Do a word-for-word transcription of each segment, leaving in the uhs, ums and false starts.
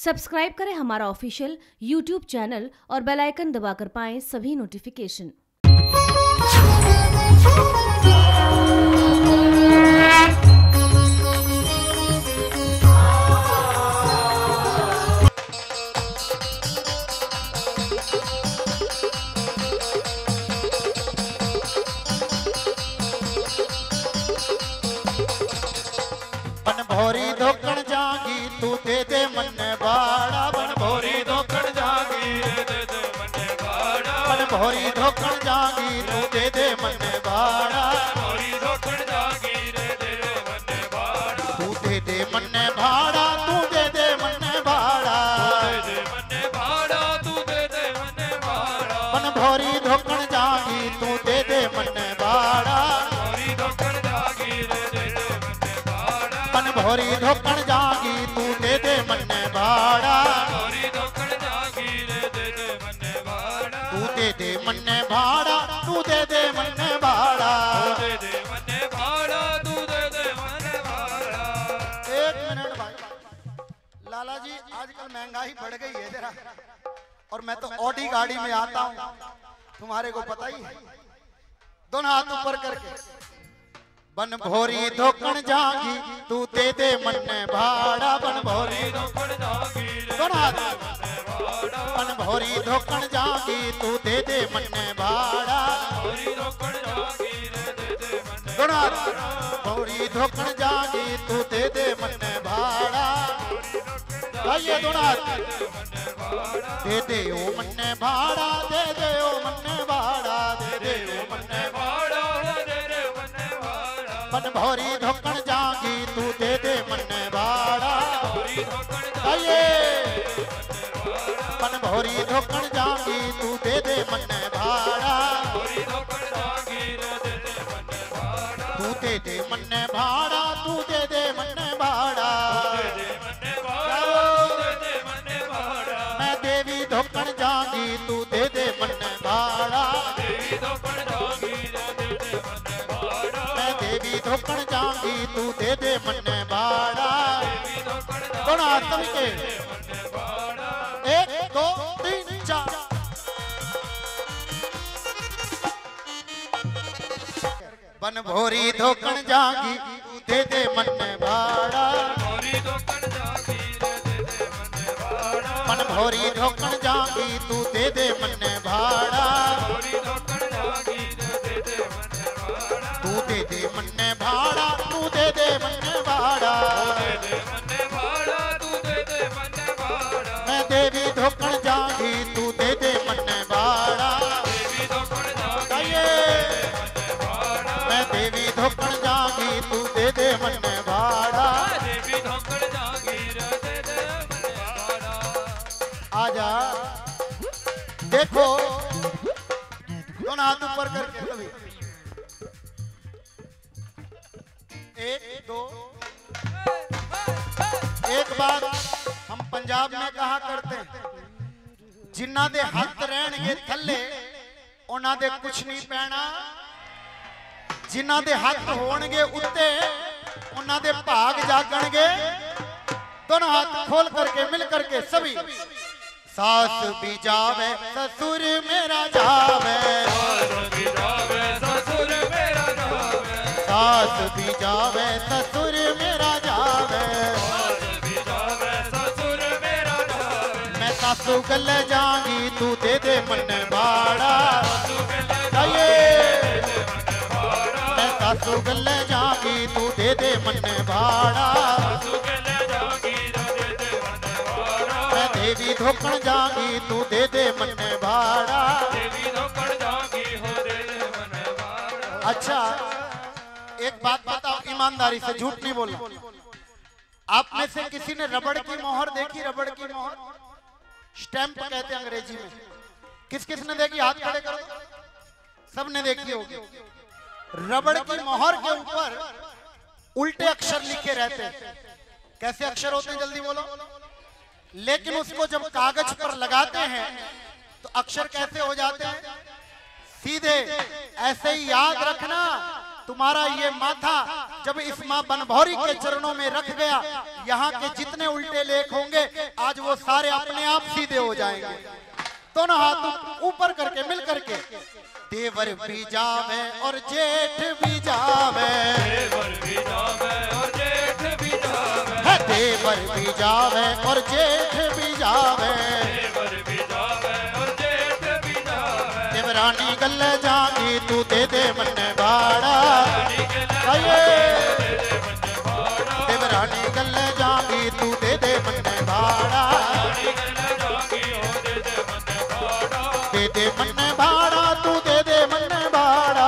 Subscribe करें हमारा official YouTube channel और बेल आइकन दबाकर पाएं सभी नोटिफिकेशन। बन भोरी धोकण जागी तू दे दे मन्ने बाड़ा। बन भोरी धोकण जागी दे दे मन्ने बाड़ा। बन भोरी धोकण जागी तू दे दे मन्ने बाड़ा। भोरी धोकण जागी दे दे मन्ने बाड़ा। तू दे दे मन्ने भाड़ा। तू दे दे मन्ने भाड़ा। दे दे मन्ने भाड़ा। तू दे दे मन्ने भाड़ा। बन भोरी धोकण जागी तू दे दे मन्ने बाड़ा। भोरी धोकण जागी दे दे बन भोरी धोकण जागी तू दे दे मन्ने भाड़ा। भोरी धोकण जागी दे दे मन्ने भाड़ा। तू दे दे मन्ने भाड़ा। तू दे दे मन्ने भाड़ा। दे दे मन्ने भाड़ा। तू दे दे मन्ने भाड़ा। एक मिनट भाई लाला जी, आजकल महंगाई बढ़ गई है जरा, और मैं तो ऑडी गाड़ी में आता हूँ, तुम्हारे को पता ही है। दोनों हाथ ऊपर करके बन भोरी धोकण जागी तू दे दे मन्ने भाड़ा। बन भोरी धोकण जागी दोनों हाथ। बन भोरी धोकण जागी तू दे दे मन्ने भाड़ा। भोरी धोकण जागी दे दे मन्ने दोनों हाथ। भोरी धोकण जागी तू दे दे मन्ने भाड़ा। गाइए दोनों हाथ। दे दे ओ मन्ने भाड़ा। दे दे ओ मन्ने भाड़ा। दे दे ओ मन्ने भाड़ा। बन भोरी धोकण जागी तू दे दे मन्ने भाड़ा। आइए बन भोरी धोकण जागी तू दे दे मन्ने भाड़ा। तू दे दे मन्ने भाड़ा। तू दे दे मन्ने भाड़ा। मैं देवी धोकण जागी तू दे दे मन्ने भाड़ा। धोकण जागी तू दे दे मन्ने भाड़ा। दोनों हाथ के एक दो तीन चार। बन भोरी धोकण जागी तू दे दे मन्ने भाड़ा। बन भोरी धोकण जागी तू दे दे मन्ने भाड़ा। तू दे दे मन्ने भाड़ा। तू दे दे मन्ने भाड़ा। मैं देवी धोकण जागी तू दे दे मन्ने भाड़ा। मैं देवी धोकण जागी तू दे दे मन्ने भाड़ा। आजा देखो दोनों हाथ ऊपर करके कभी एक दो। एक बात हम पंजाब में कहा करते हैं, जिन्ना दे हथ रहणगे थल्ले उन्हां दे कुछ नहीं पैना। जिन्ना दे हथ होणगे उत्ते उन्हां दे भाग जागणगे। दोनों हाथ खोल करके मिल करके सभी। सास भी जावे ससुर मेरा जावे। सास भी जावे ससुर मेरा जावे। मैं सासू गले जागी तू दे दे मन्ने भाड़ा। मैं सासू गले जागी तू दे दे मन्ने भाड़ा। मैं देवी धोकण जागी तू दे दे मन्ने भाड़ा। अच्छा एक बात बताओ ईमानदारी से, झूठ नहीं बोलना। आप में से किसी ने रबड़ की मोहर देखी? रबड़ की मोहर स्टैंप कहते हैं अंग्रेजी में। किस किस ने देखी? हाथ खड़े करो। सब ने देखी होगी। रबड़ की मोहर के ऊपर उल्टे अक्षर लिखे रहते हैं। कैसे अक्षर होते हैं जल्दी बोलो। लेकिन उसको जब कागज पर लगाते हैं तो अक्षर कैसे हो जाते हैं? सीधे। ऐसे ही याद रखना, तुम्हारा ये माथा जब इस माँ बनभौरी के चरणों में रख गया, यहाँ के जितने उल्टे लेख होंगे आज वो सारे अपने आप सीधे हो जाएंगे। दोनों हाथ ऊपर करके मिल करके देवर भी जावे और जेठ भी जावे, देवर भी जावे और जेठ भी जावे, है देवर भी जावे और जेठ भी जावे, देवर भी जावे और जेठ भी जावे। देवरानी गल जागी तू दे दे मन बाड़ा, देवरानी गल जागी तू दे दे मन बाड़ा, दे दे मन भाड़ा तू दे दे मन भाड़ा,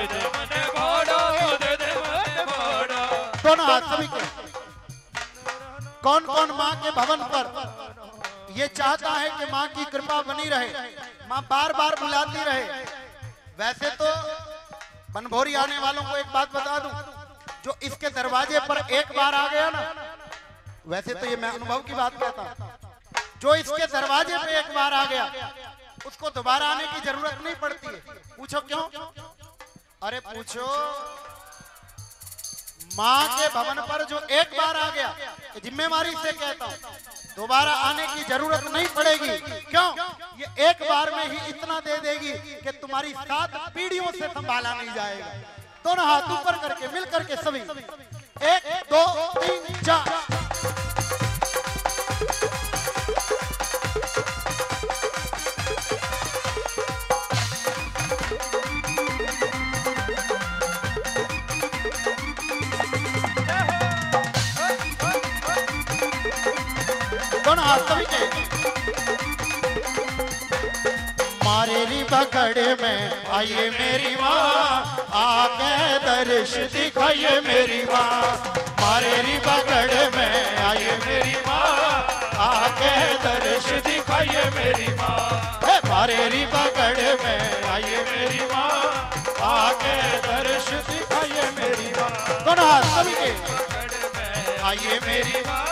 दोनों हाथ सभी के। कौन कौन माँ के भवन पर ये चाहता है कि माँ की कृपा बनी रहे, माँ बार बार बुलाती रहे। वैसे तो बनभौरी आने वालों को एक बात बता दूं, जो इसके दरवाजे पर एक बार आ गया ना, वैसे तो ये मैं अनुभव की बात कहता हूं, जो इसके दरवाजे पे एक बार आ गया उसको दोबारा आने की जरूरत नहीं पड़ती है। पूछो क्यों? अरे पूछो, माँ के भवन पर जो एक बार आ गया, जिम्मेवारी से कहता हूं, दोबारा आने की जरूरत नहीं पड़ेगी। क्यों? ये एक बार में ही इतना दे देगी कि तुम्हारी सात पीढ़ियों से संभाला नहीं जाएगा। दोनों हाथ ऊपर करके मिल करके सभी, एक दो तीन चार। दोनों हाथ सभी के। मारे री पकड़ में आइए मेरी माँ, आके दर्श दिखाइए मेरी माँ, मारे री पकड़ में आइए मेरी माँ, आके दर्श दिखाइए मेरी माँ, मारे री पकड़ में आइए मेरी माँ, आके दर्श दिखाइए मेरी माँ। दोनों हाथ सभी के। आइए मेरी माँ,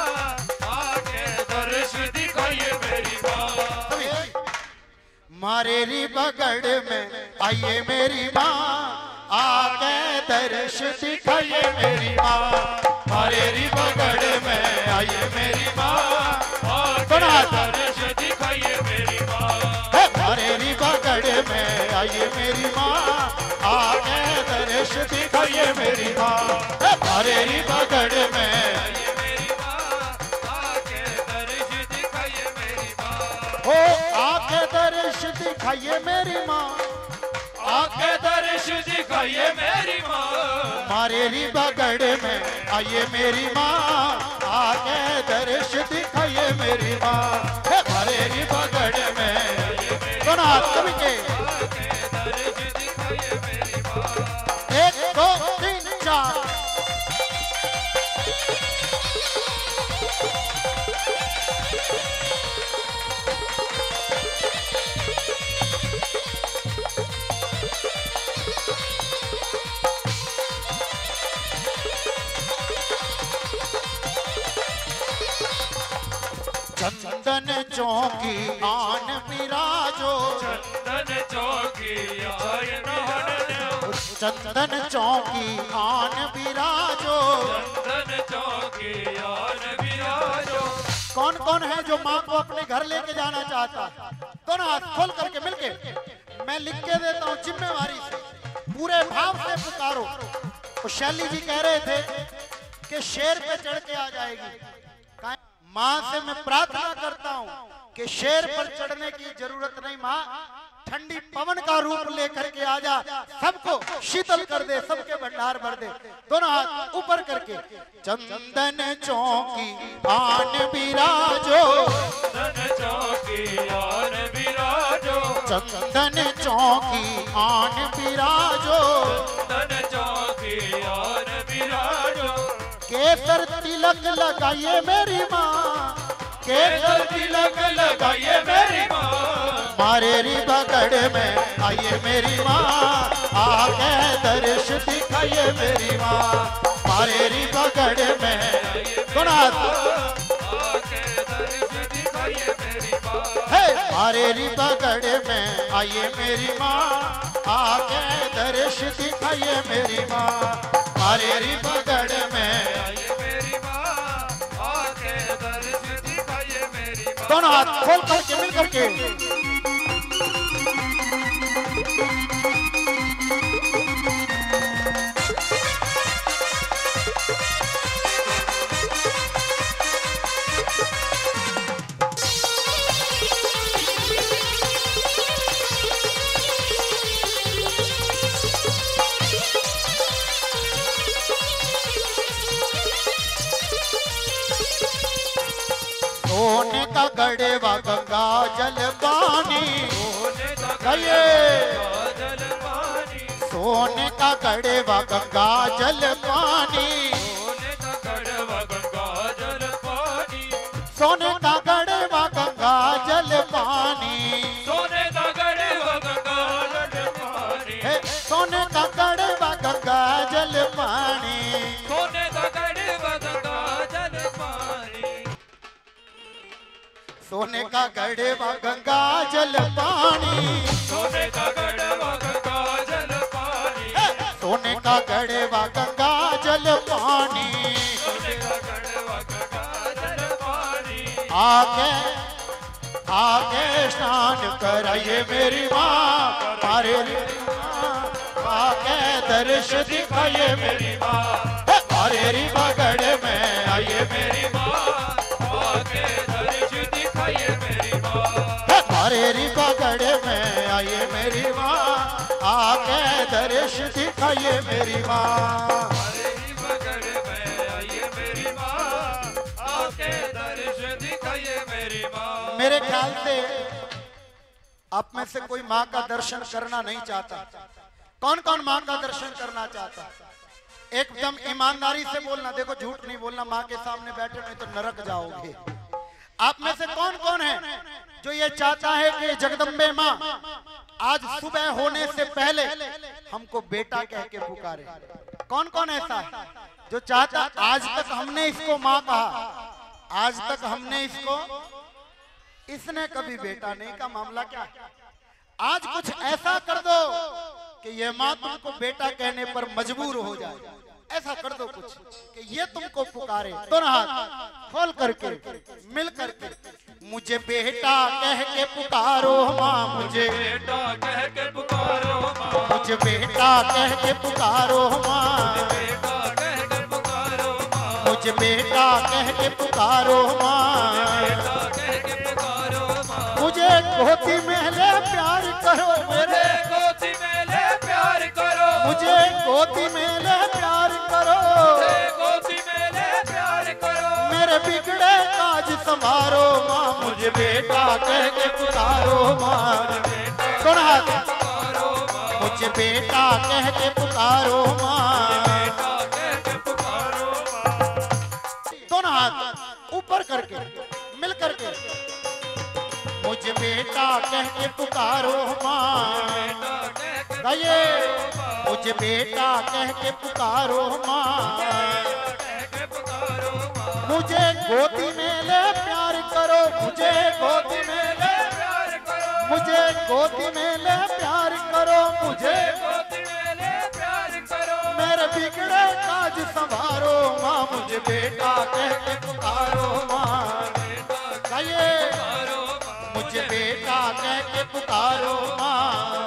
मारे री पकड़ में आइए मेरी माँ, आके दर्श दिखाइए मेरी माँ, मारे री पकड़ में आइए मेरी माँ, आके दर्श दिखाइए मेरी माँ, मारे री पकड़ में आइए मेरी माँ, आके दर्श दिखाइए मेरी माँ, मारे री पकड़ में आइए मेरी माँ, आके दर्श दिखाइए मेरी माँ। ओ आके दर्श दिखाइए मेरी माँ, आके दर्श दिखाइए मेरी माँ, मारे री पकड़ में आइए मेरी माँ, आके दर्श दिखाइए मेरी माँ, मारे री पकड़ में आइए मेरी माँ, दोनों हाथ सभी के। आके दर्श दिखाइए मेरी माँ। एक दो तीन चार। चंदन चौकी आन विराजो, चंदन चौकी आन विराजो, चंदन चौकी आन विराजो, चंदन चौकी आन विराजो। कौन कौन है जो माँ को अपने घर लेके जाना चाहता? दोनों हाथ खोल करके मिलके मैं लिख के देता हूँ जिम्मेवारी से, पूरे भाव से पुकारो। तो शैली जी कह रहे थे कि शेर पे चढ़ के आ जाएगी। माँ से मैं प्रार्थना करता हूँ कि शेर पर चढ़ने की जरूरत नहीं, माँ ठंडी पवन का रूप लेकर के आ जा, सबको शीतल कर दे, सबके भंडार भर दे। दोनों हाथ ऊपर करके चंदन चौकी आन विराजो, चंदन चौकी आन विराजो, चंदन चौकी आन विराजो, चंदन चौकी आन विराजो। केसर तिलक लगाइए मेरी माँ, केसर तिलक लगाइए मेरी माँ, मारे री पकड़ में आइए मेरी माँ, आके दर्श दिखाइए मेरी माँ, मारे री पकड़ में दोनों आके दर्श दिखाइए मेरी माँ, है मारे री पकड़ में आइए मेरी माँ, आके दर्श दिखाइए मेरी माँ। मारे री पगड़ में आइए मेरी माँ, आके दर्श दिखाइए मेरी माँ। दोनों हाथ खोल करके मिल करके सोने का गड़ेवा गंगा जल पानी गए जल पानी, सोने का गड़ेवा गंगा जल पानी सोने का कड़वा गंगा जल पानी, सोने का गड़ेवा गंगा जल पानी सोने का गड़वा गंगा जल पानी, हे, सोने का गड़ेवा गंगा जल पानी सोने का गड़वा गंगा जल पानी, सोने का गड़ेवा गंगा जल पानी सोने का गड़वा गंगा जल पानी, सोने का गड़ेवा गंगा जल पानी सोने का गड़वा गंगा जल पानी, आगे आगे स्नान कराइए मेरी माँ मारे आगे दर्श दिखाइए मेरी माँ, मारे री पगड़ में आइए मेरी माँ, आके दर्श दिखाइए मेरी माँ। मारे री पगड़ में आइए मेरी माँ आगे दर्श दिखाइए मेरी माँ हमारे ही बगड़ में आइए मेरी माँ, आके दर्श दिखाइए मेरी माँ। मेरे ख्याल से आप में से कोई माँ का दर्शन करना नहीं चाहता। कौन कौन माँ का दर्शन करना चाहता? एकदम ईमानदारी से बोलना, देखो झूठ नहीं बोलना, माँ के सामने बैठे नहीं तो नरक जाओगे। आप में से कौन कौन है जो ये चाहता है कि जगदम्बे माँ आज सुबह होने से पहले हमको बेटा कह के पुकारे? कौन कौन ऐसा है जो चाहता? आज तक हमने इसको माँ कहा, आज तक हमने इसको, इसने कभी बेटा नहीं का मामला क्या है? आज कुछ ऐसा कर दो कि ये माँ तुमको बेटा कहने पर मजबूर हो जाए। ऐसा कर दो कुछ कि ये तुमको पुकारे। दोनों हाथ खोल करके मिल करके मुझे बेटा कह के पुकारो माँ, मुझे बेटा कह के पुकारो माँ, मुझे बेटा कह के पुकारो माँ, बेटा कह के पुकारो माँ, मुझे बेटा कह के पुकारो माँ, बेटा कह के पुकारो माँ। मुझे गोदी में ले प्यार करो, मेरे गोदी में ले प्यार करो, मुझे गोदी में ले प्यार करो, गोदी में ले प्यार करो, मेरे बिगड़े काज संभारो माँ, मुझे बेटा कह के पुकारो माँ। दोनों हाथ पुकारो माँ, मुझे बेटा कह के पुकारो माँ, बेटा कह के पुकारो माँ। दोनों हाथ ऊपर करके मिल करके मुझे बेटा कह के पुकारो माँ, गाइए मुझे बेटा कह के पुकारो माँ, मुझे गोदी में ले प्यार करो, मुझे गोदी में ले प्यार करो, मुझे गोदी में ले प्यार करो, मुझे गोदी में ले प्यार करो, मेरे बिगड़े काज संभारो माँ, मुझे बेटा कह के पुकारो माँ, गाइए पुकारो माँ, मुझे बेटा कह के पुकारो माँ।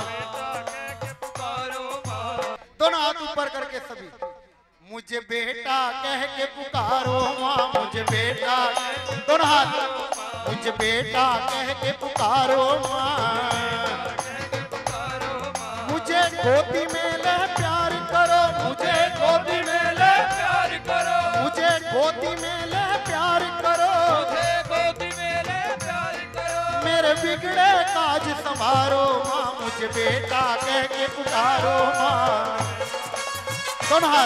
पुकारो माँ। दोनों हाथ ऊपर करके सभी मुझे बेटा कह के पुकारो माँ, मुझे बेटा, दोनों हाथ मुझे बेटा कह के पुकारो माँ, मुझे गोदी में ले प्यार करो, मुझे गोदी में ले प्यार करो, मुझे गोदी में ले प्यार करो, मुझे गोदी में ले प्यार करो, मेरे बिगड़े काज संभारो माँ, मुझे बेटा कह के पुकारो माँ। दोनों हाथ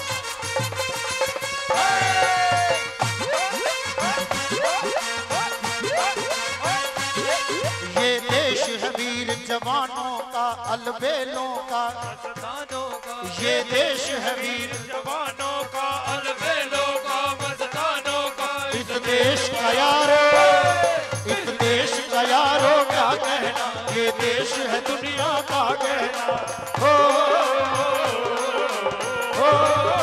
ये देश है वीर जवानों का, अलबेलों का, मस्तानों का, ये देश है वीर जवानों का, अलबेलों का, मस्तानों का, इस देश का यारो, इस देश का यारो क्या कहना, ये देश है दुनिया का कहना। हो, हो, हो,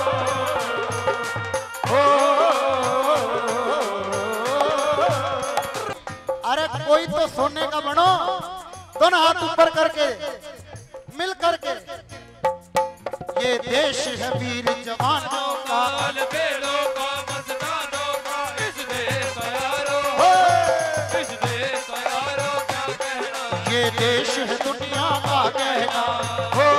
अरे कोई तो सोने का बनो, दोनों हाथ ऊपर करके मिल करके। ये देश है वीर जवानों का, बेलों का मस्तानों का, इस देश यारो, इस देश यारो क्या कहना। ये देश है दुनिया का कहना हो।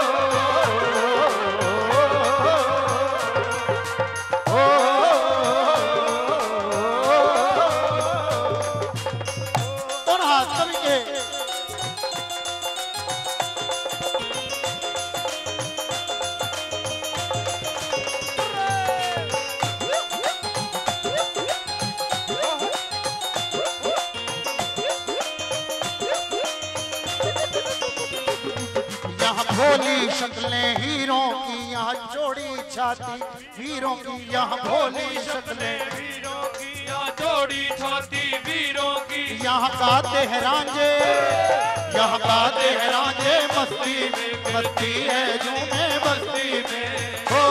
भोली शक्लें हीरों की, यहाँ चौड़ी छाती वीरों की, यहाँ भोली शक्लें वीरों की, यहाँ चौड़ी छाती वीरों की। यहाँ गाते हैं रांझे, यहाँ गाते हैं रांझे मस्ती में, मस्ती है झूमे बस्ती में हो,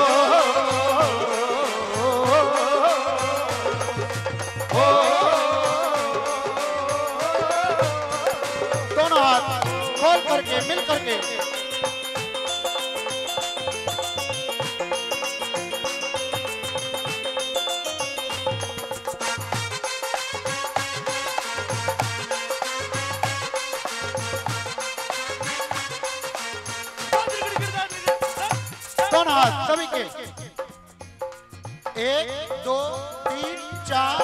हो, हो। दोनों हाथ खोल करके मिल करके। दोनों हाथ सभी के, एक दो तीन चार।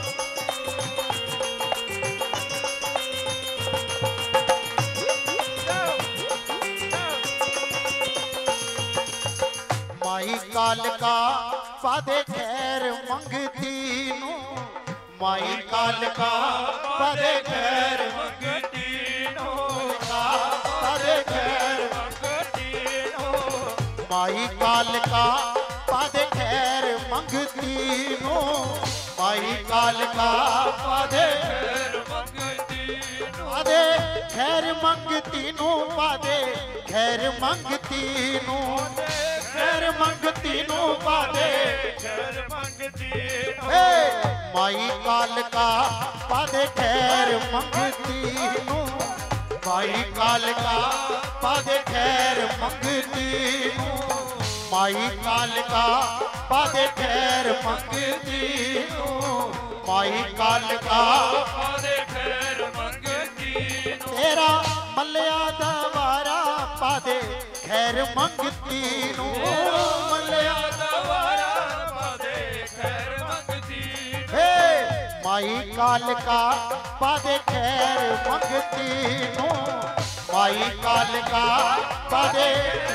माई काल का पादे खैर मंगती नू, माई काल का पादे खैर मंगती नो, पादे खैर मंगती नो। माई काल का पादे खैर मंगती नो, माई काल का पादे खैर मंगती नो, पादे खैर मंगती नो, पादे खैर मंगती नो, खैर मंगती नो पादे खैर मंगती नो। हे माई काल का पादे खैर मंगती नो, माई काल का पादे खैर मंगती नो, माई काल का पादे खैर मंगती नो, माई काल का पादे खैर मंगती नो। तेरा मल्लिया दवारा पादे खैर मंगती नो, मल्लिया दवारा पादे खैर मंगती नो। हे माई काल का पादे खैर मंगती नो, माई काल का पादे।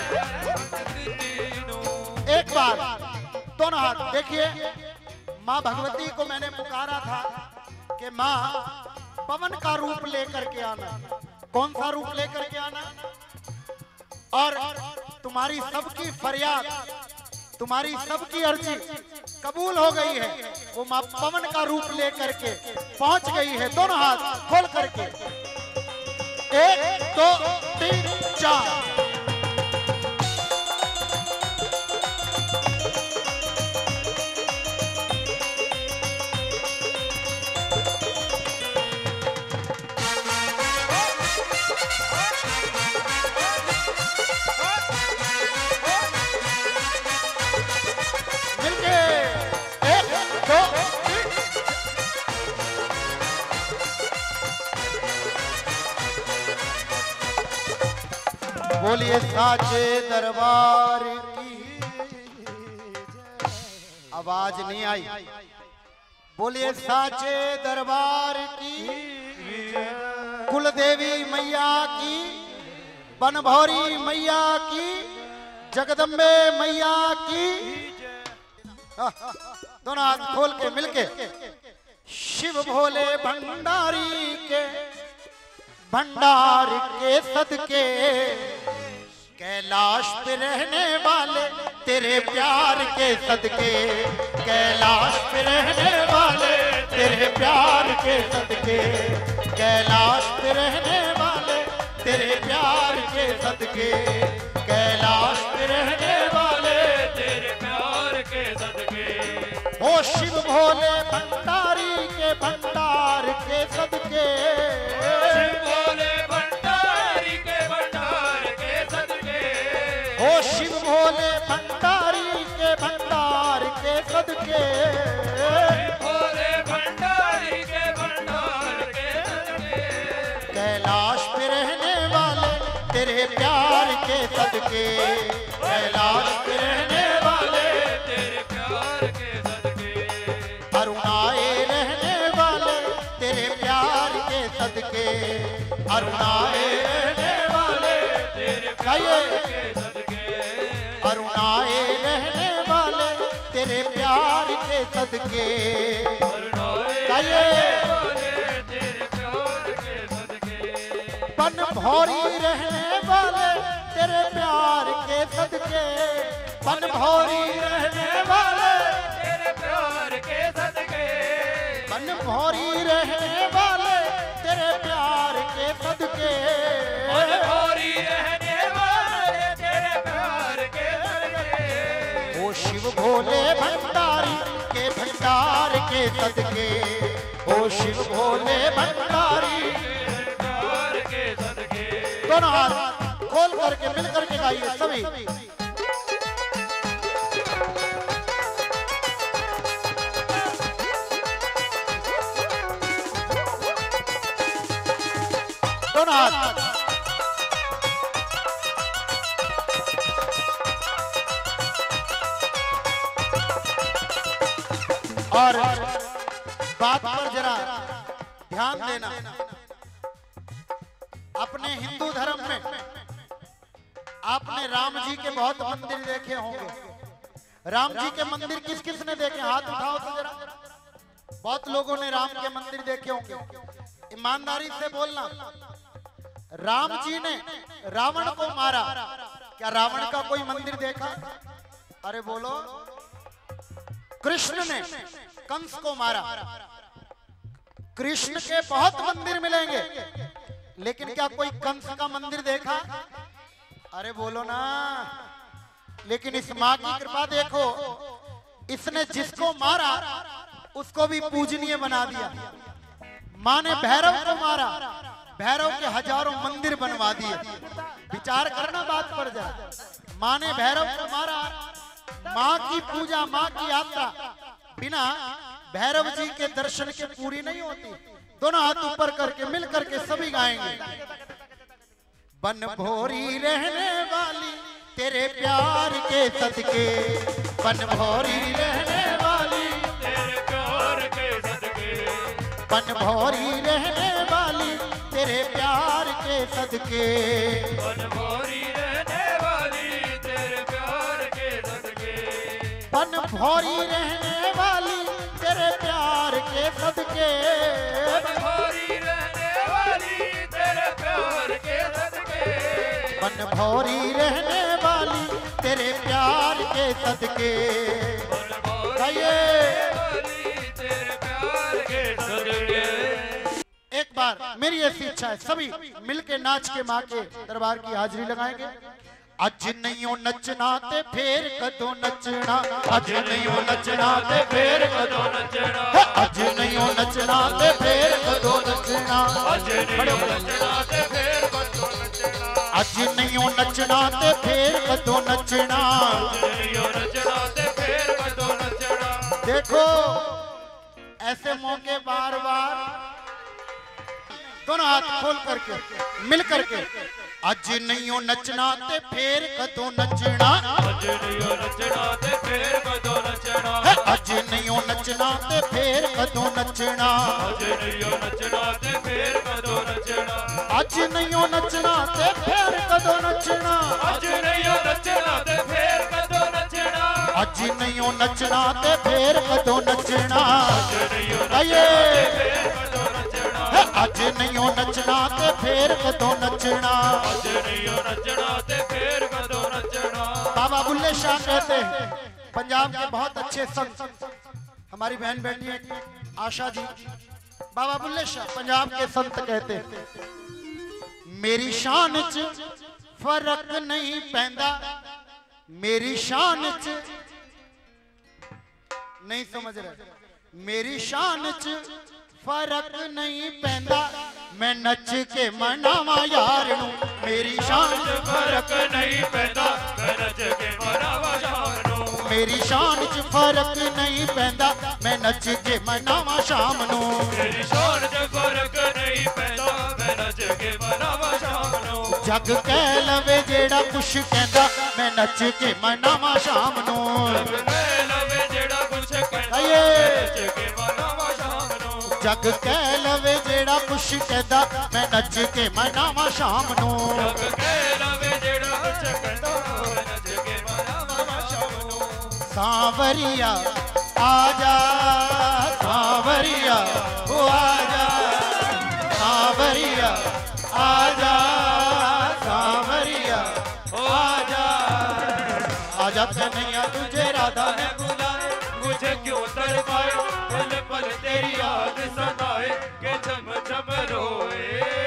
एक बार दोनों हाथ देखिए, माँ भगवती को मैंने पुकारा था कि माँ पवन का रूप लेकर के आना। कौन सा रूप लेकर के आना? और तुम्हारी सबकी फरियाद, तुम्हारी सबकी अर्जी कबूल हो गई है। वो माँ पवन का रूप लेकर के पहुंच गई है। दोनों हाथ खोल करके, एक दो तीन चार। बोलिए साचे दरबार की। आवाज नहीं आई। बोलिए साचे दरबार की। कुलदेवी मैया की, बनभौरी मैया की, जगदम्बे मैया की। दोनों हाथ खोल के मिलके, शिव भोले भंडारी के, भंडार के सदके, कैलाश पे रहने वाले तेरे प्यार के सदके, कैलाश पे रहने वाले तेरे प्यार के सदके, कैलाश पे रहने वाले तेरे प्यार के सदके, कैलाश पे रहने वाले तेरे प्यार के सदके। ओ शिव भोले भंडारी के, भंडार के सदके, शिव भोले भंडारी के भंडार के सदके, भोले भंडारी के भंडार के सदके, कैलाश पे रहने वाले तेरे प्यार के सदके, कैलाश पे रहने वाले तेरे प्यार के सदके, अरुणाए रहने वाले तेरे प्यार के सदके, अरुणाए रहने वाले तेरे प्यार के सदके, अरुणाए रहने वाले तेरे प्यार के सदके, तेरे प्यार के सदके, पन भौरी रहने वाले तेरे प्यार के सदके, पन भौरी रहने वाले तेरे प्यार के सदके, पन भौरी रहने वाले तेरे प्यार के सदके, भौरी रहने वाले तेरे प्यार के सदके, ओ शिव भोले भंडारी के भंडार के सदके, ओ शिव भोले भंडारी प्यार के सदके, दोनों हाथ खोल करके मिल करके गाइए सभी। दोनों हाथ और बात पर जरा ध्यान देना। अपने हिंदू धर्म में आपने राम जी के बहुत मंदिर देखे होंगे। राम जी के मंदिर किस किस ने देखे? हाथ उठाओ तो जरा। बहुत लोगों ने राम के मंदिर देखे होंगे। ईमानदारी से बोलना, राम जी ने रावण को मारा, क्या रावण का कोई मंदिर देखा? अरे बोलो। कृष्ण ने कंस को मारा, कृष्ण के बहुत मंदिर मिलेंगे, लेकिन क्या कोई कंस का मंदिर देखा? अरे बोलो ना। लेकिन इस माँ की कृपा देखो, इसने जिसको मारा उसको भी पूजनीय बना दिया। माँ ने भैरव को मारा, भैरव के हजारों मंदिर बनवा दिए। विचार करना बात पर जाए। माँ ने भैरव को मारा, माँ की पूजा, माँ की यात्रा बिना भैरव जी के दर्शन के पूरी नहीं होती। दोनों हाथ ऊपर करके मिल करके सभी गाएंगे। बन भोरी रहने वाली तेरे प्यार के सदके, बन भोरी रहने वाली तेरे प्यार के सदके, बन भोरी रहने वाली तेरे प्यार के सदके, बन भौरी रहने वाली तेरे प्यार के सदके, बन भोरी रहने वाली तेरे प्यार के सदके, बन भौरी रहने वाली तेरे प्यार के सदके, बन भोरी रहने वाली तेरे प्यार के सदके। बन भौरी गाइए। रहने वाली तेरे प्यार के सदके। एक बार मेरी ऐसी इच्छा है, सभी मिलके नाच के माँ के दरबार की हाजिरी लगाएंगे। अज नहीं हो नचना ते फेर कदों नचना, अज नहीं हो नचना ते फेर कदों नचना, अज नहीं हो नचना ते फेर कदों नचना, अज नहीं हो नचना ते फेर कदों नचना, अज नहीं हो नचना ते फेर कदों नचना। अज नहीं हो नचना ते फेर कदों नचना। देखो ऐसे मौके बार बार दोनों हाथ खोल करके मिल करके, अज नहीं हो नचना ते फेर कदों नचना, अज नहीं हो नचना ते फेर कदों नचना, अज नहीं हो नचना ते फेर कदों नचना, अज नहीं हो नचना ते फेर कदों नचना, अज नहीं हो नचना ते फेर कदों नचना, अज नहीं हो नचना ते फेर कदों नचना, अज नहीं हो नचना ते फेर कदों नचना। अज नहीं हो आइए। फेर कदों नचना, अज नहीं हो नचना ते फेर कदों नचना। अज नहीं हो नचना ते फेर कदों नचना। बाबा बुल्ले शाह कहते हैं, पंजाब के बहुत अच्छे संत, हमारी बहन बेटी है आशा जी, बाबा बुल्ले शाह पंजाब के संत कहते हैं, मेरी शान च फर्क नहीं पैंदा, मेरी शान च नहीं समझ रहे, मेरी शान च फर्क नहीं पैंदा, मैं नच के मनावा यार नू मेरी शान च फर्क नहीं पैदा मैं नच के मनावा शाम नू मेरी शान च फर्क नहीं पैदा मैं नच के मनावा शाम नू मेरी शान च फर्क नहीं पैदा मैं नच के मनावा शाम नू जग कह लवे जेड़ा कुछ कहंदा मैं नच के मनावा शाम नू मैं लवे जेड़ा कुछ कहंदा आइए। नच के मनावा शाम नू जग कह लवे जेड़ा कुछ कहंदा मैं नच के मनावा शाम नू जग कह लवे जेड़ा कुछ कहंदा मैं नच के मनावा शाम नू सांवरिया आजा सांवरिया ओ आजा सांवरिया आजा सांवरिया ओ आजा आजा कन्हैया तुझे राधा ने बुलाए मुझे क्यों तरपाए पल पल तेरी याद सताए के चम चम रोए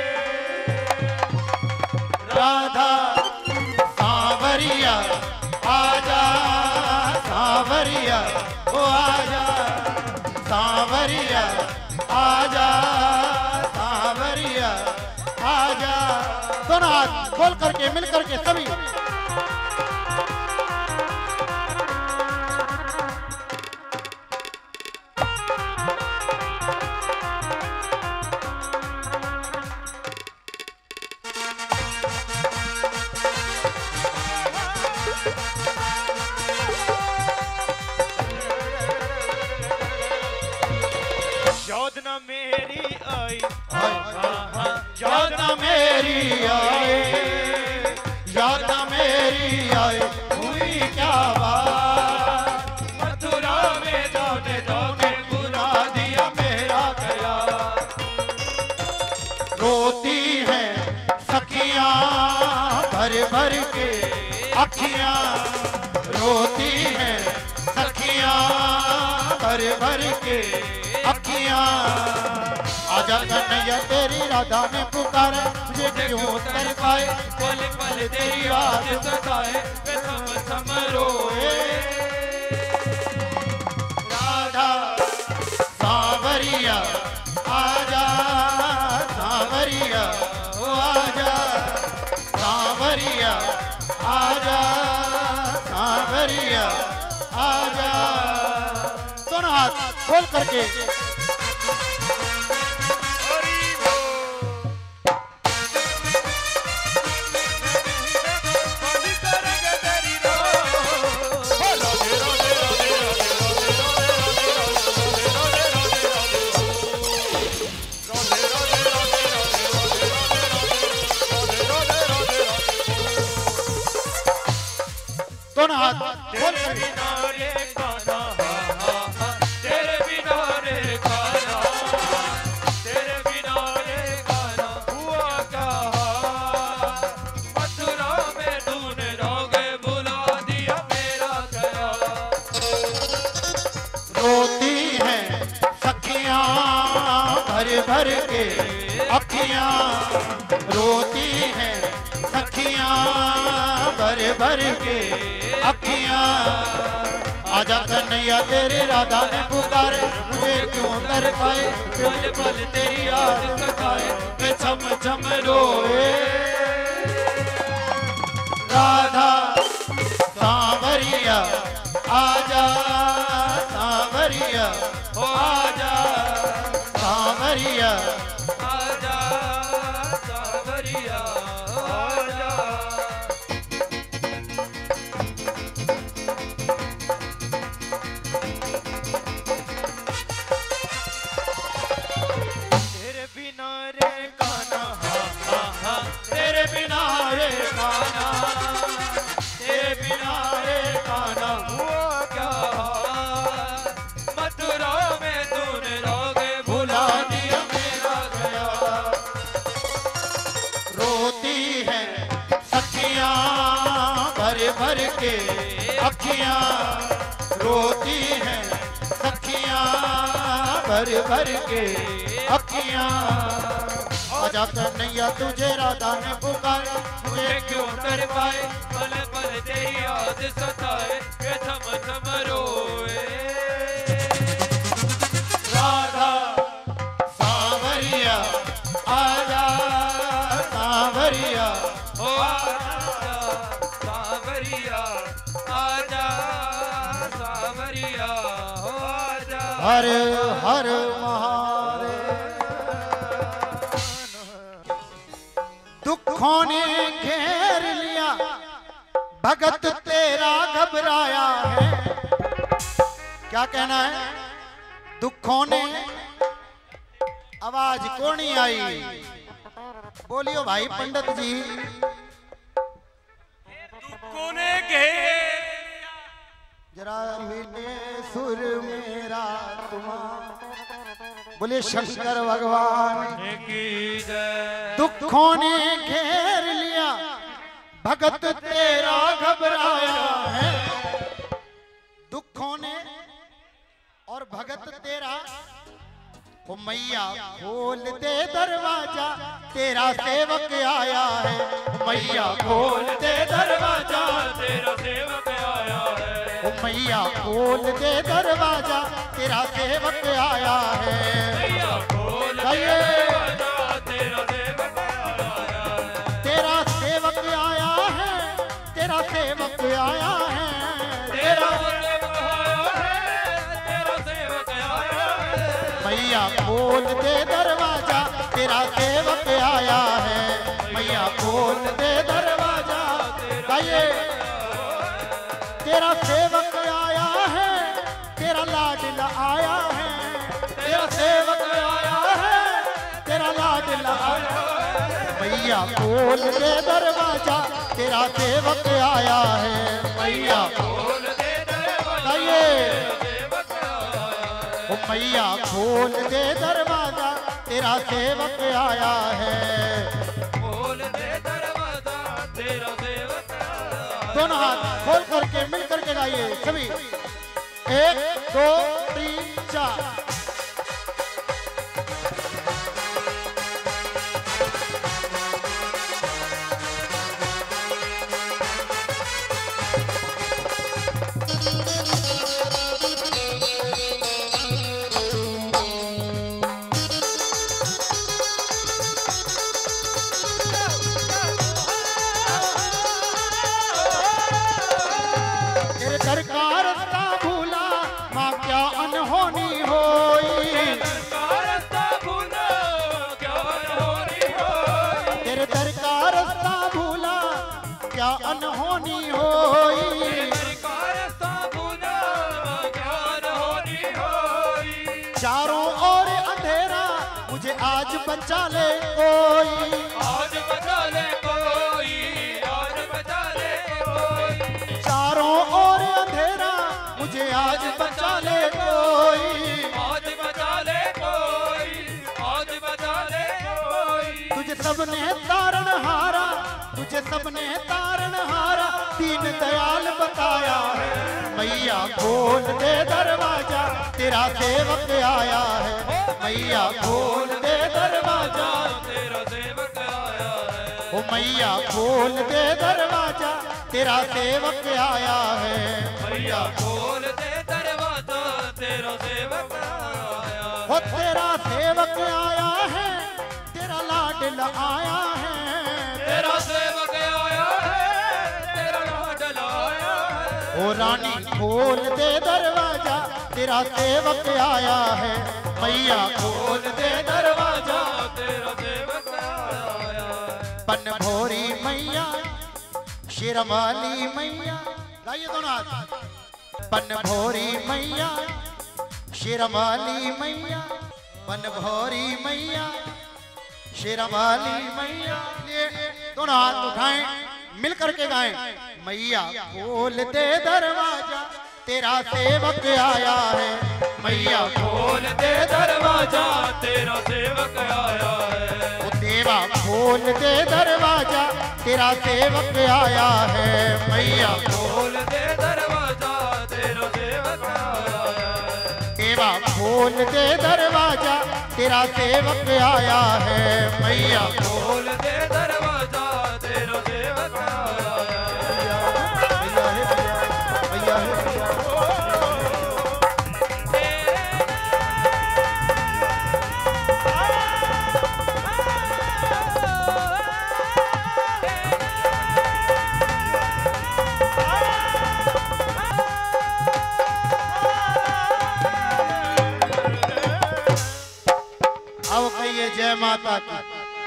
राधा सांवरिया आजा सांवरिया ओ आजा सांवरिया आजा सांवरिया आजा दोनों हाथ खोल करके मिल करके सभी याद ना मेरी आई याद ना मेरी आए याद ना मेरी आए हुई क्या बात मथुरा में जाने जाने बुला दिया मेरा गया रोती हैं सखियां भर भर के अखियां रोती हैं सखियां भर भर के अखियां आजा कन्हैया तेरी राधा ने पुकारा मुझे क्यों तरपाए पल पल तेरी याद सताए मैं थम थम रोए राधा सांवरिया आजा सांवरिया ओ आजा सांवरिया आजा सांवरिया आजा दोनों हाथ खोल करके दोनों हाथ खोल तेरे करके बिना रे गाना तेरे बिना रे गाना तेरे बिना रे गाना हुआ क्या मथुरा में तूने रोगे बुला दिया मेरा गया रोती हैं सखियां भर भर के अखियां रोती हैं सखियां भर भर के अखियां आजा कन्हैया तेरी राधा ने पुकारे मुझे क्यों तरपाए पल पल तेरी याद सताए मैं छम छम रोए राधा सांवरिया आजा सांवरिया ओ आजा सांवरिया आजा सावरिया आजा तेरे बिना रे काना तेरे बिना रे काना तेरे बिना रे काना हुआ क्या मथुरा में तूने रोगे भुला दिया मेरा गया रोती हैं सखियां भर भर के अखियां रोती हैं सखियां भर भर के अखियां आजा कन्हैया तुझे राधा ने पुकारा मुझे क्यों तरपाए पल पल तेरी याद सताए के थम थम रोए राधा सांवरिया आजा हर हर महादेव। दुखों ने घेर लिया भगत तेरा घबराया है। क्या कहना है? दुखों ने, आवाज को नहीं आई, बोलियो भाई पंडित जी। दुखों ने घेर जरा मिले सुर मेरा तुम्हारा, बोले शंकर भगवान की जय। दुखों ने घेर लिया भगत तेरा घबराया है। दुखों ने और भगत तेरा, ओ मैया खोल दे दरवाजा तेरा सेवक आया है। मैया खोल दे दरवाजा तेरा सेवक आया है। ओ मैया खोल दे दरवाजा तेरा सेवक आया है। मैया खोल दे कहिए, दरवाजा तेरा सेवक आया है। तेरा सेवक आया है, तेरा सेवक आया है, तेरा सेवक आया है, तेरा सेवक आया है। मैया खोल दे दरवाजा तेरा सेवक आया है। मैया खोल दे दरवाजा, कहिए तेरा सेवक आया है, तेरा लाडला आया है। तेरा सेवक आया है, तेरा लाडला आया है। मैया खोल दे दरवाजा तेरा सेवक आया है। मैया खोल दे दरवाजा कहिए, सेवक आया है। ओ मैया खोल दे दरवाजा तेरा सेवक आया है। खोल दे दरवाजा तेरा सेवक आया है। दोनों हाथ खोल करके मिल करके गाइए सभी। एक दो तीन चार। तेरे दर का रास्ता भूला माँ क्या अनहोनी होई। का रास्ता भूला क्या अनहोनी होई। तेरे दर का रास्ता भूला क्या अनहोनी होई। का रास्ता भूला क्या अनहोनी होई। चारों ओर अंधेरा मुझे आज बचा ले कोई। आज बचा ले कोई, आज बचा ले कोई। चारों ओर अंधेरा मुझे आज बचा ले कोई। आज बचा ले कोई, आज बचा ले कोई। तुझे सबने तारण हारा, तुझे सबने तारण हारा, दीन दयाल बताया है। मैया खोल दे दरवाजा तेरा सेवक आया है। मैया खोल दे दरवाजा, तेरा सेवक आया है। ओ मैया खोल दे दरवाजा तेरा सेवक आया है। मैया खोल दे दरवाजा तेरा सेवक आया है। ओ तेरा सेवक आया है, तेरा लाडला आया है। तेरा सेवक आया है, तेरा लाडला आया है। ओ रानी खोल दे दरवाजा तेरा सेवक आया है। मैया खोल दे दरवाजा तेरा सेवक आया है। पन भोरी मैया शिरमाली मैया, गाइए दोनों हाथ। पन भोरी मैया शिरमाली मैया, पन भोरी मैया शिरमाली मैया। ये दोनों हाथ उठाएं मिल करके गाएं। मैया खोल दे दरवाजा तेरा सेवक आया है। मैया खोल दे दरवाजा तेरा सेवक आया है। ओ देवा खोल दे दरवाजा तेरा सेवक आया है। मैया खोल दे दरवाजा तेरा सेवक आया है। देवा खोल दे दरवाजा तेरा सेवक आया है। मैया खोल दे दरवाजा तेरा सेवक आया है। भैया है भैया, भैया है भैया। कहिए जय माता की,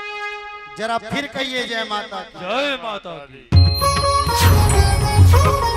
जरा फिर कहिए जय माता की। जय माता की।